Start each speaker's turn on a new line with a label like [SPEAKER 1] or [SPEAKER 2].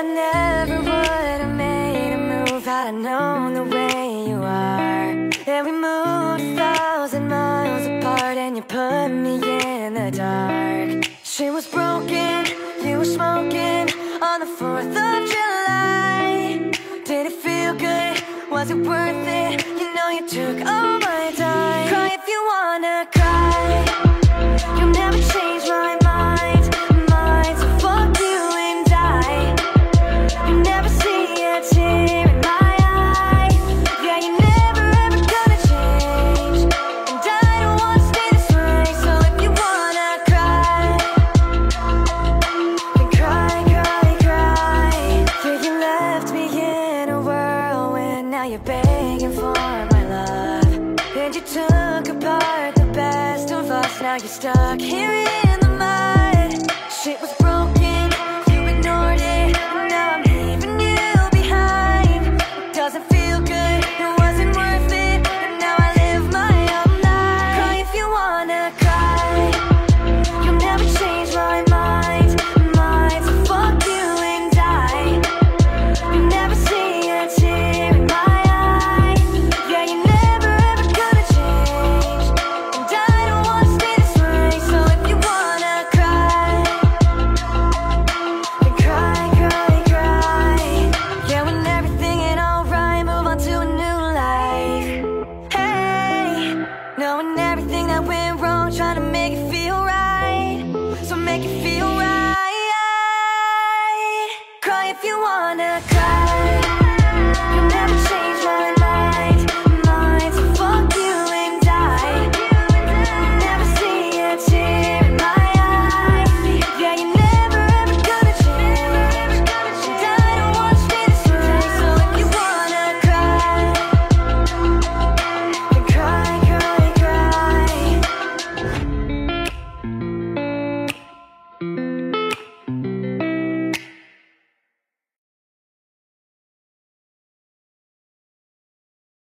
[SPEAKER 1] never would have made a move had I known the way you are. And we moved 1,000 miles apart, and you put me in the dark. She was broken, you were smoking on the 4th of July. Did it feel good? Was it worth it? You know you took all my time. Cry if you wanna cry. You'll never change my mind, so fuck you and die. You never see a tear in my eye. Yeah, you're never ever gonna change, and I don't wanna stay this way. So if you wanna cry, then cry, cry, cry. Yeah, you left me in a whirlwind, now you're begging for my love. And you took apart the best of us, now you're stuck here in